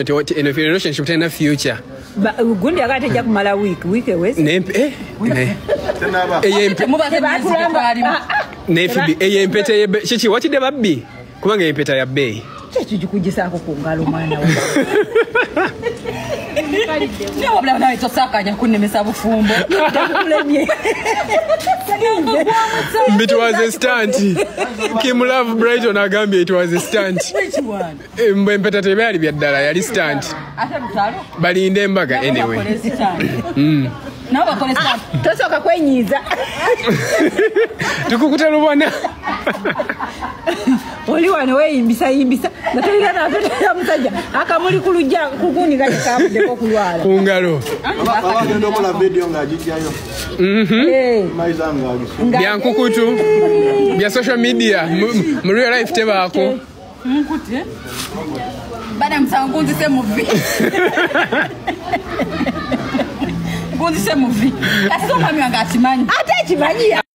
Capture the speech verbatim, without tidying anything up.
in a relationship in a future. But gundi agate ja kumala week week wese. Ne eh. Ne. Eh mubaze ne Phoebe eh empeta ye chichi wati de babbi. Kubanga empeta ya bay. Chichi jikujisa ko kungalo mwana we. Ne wabla na itosaka nya kunemesa bufumbo. Takulemye. It was a stunt. Kim Love Brighton agambye it was a stunt. Which one? Empeta tebe ali byaddala yali stunt. Ate mutalo? Balinde embaga anyway. Mm. Na bakole stunt. Tosoka kwenyiza. Tukukuta lubona. Oli wane we imbisa imbisa. Natulira na natulira musajja. Akamuli kulujja kuguni kati kabude ko kulwala. Kungalo. Baba ndo kola video ngajijjayo. Mhm. Eh. Maizanga agisu. Bya nkukutu. Bya social media. Mu real life teba ako. Nkuti eh? Bana msangunzi se movie. Ngunzi se movie. Kasoma mi angatimanyi. Ate chimanyi.